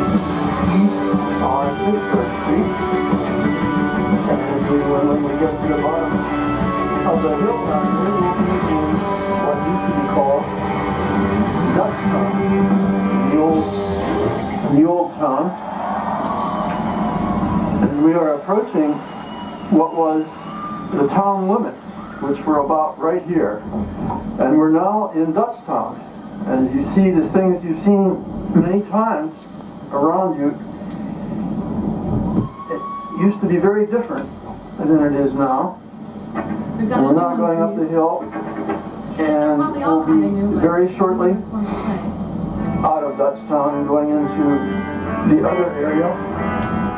east on Pittsburgh Street. And when we get to the bottom of the hill down here, we'll be in what used to be called Dutchtown, the old town. And we are approaching what was the town limits, which were about right here. And we're now in Dutchtown. And as you see the things you've seen many times around you, it used to be very different than it is now. And we're now going up the hill, and we'll be very shortly out of Dutchtown and going into the other area.